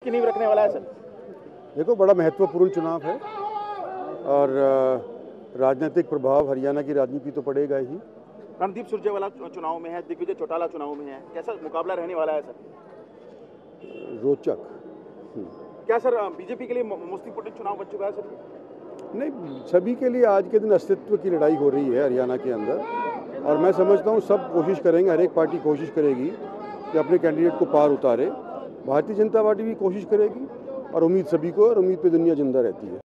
की नींव रखने वाला है सर? देखो, बड़ा महत्वपूर्ण चुनाव है और राजनीतिक प्रभाव हरियाणा की राजनीति तो पड़ेगा ही। रणदीप सुरजेवाला चुनाव में है, दिग्विजय चौटाला चुनाव में है, कैसा मुकाबला रहने वाला है सर? रोचक। क्या सर बीजेपी के लिए मोस्ट इंपोर्टेंट चुनाव बन चुका है सर? नहीं, सभी के लिए आज के दिन अस्तित्व की लड़ाई हो रही है हरियाणा के अंदर, और मैं समझता हूँ सब कोशिश करेंगे, हर एक पार्टी कोशिश करेगी कि अपने कैंडिडेट को पार उतारे। भारतीय जनता पार्टी भी कोशिश करेगी और उम्मीद सभी को, और उम्मीद पे दुनिया जिंदा रहती है।